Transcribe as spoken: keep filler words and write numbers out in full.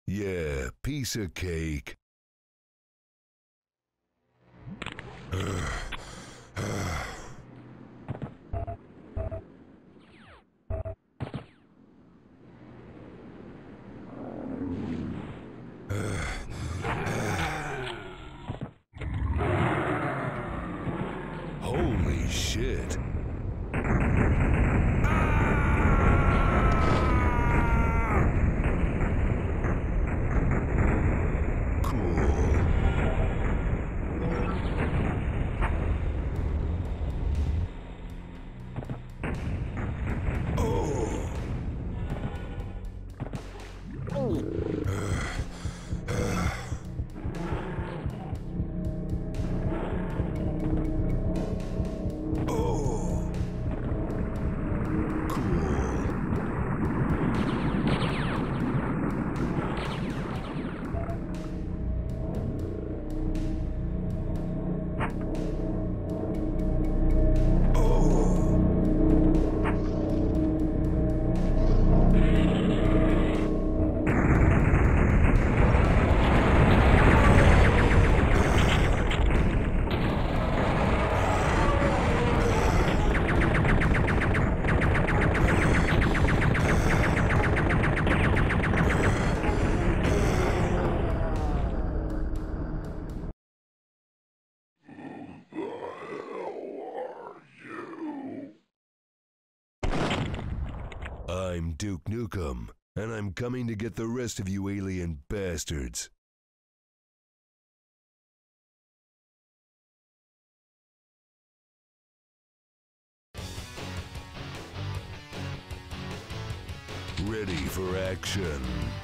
Yeah, piece of cake. Holy shit. I'm Duke Nukem, and I'm coming to get the rest of you alien bastards. Ready for action.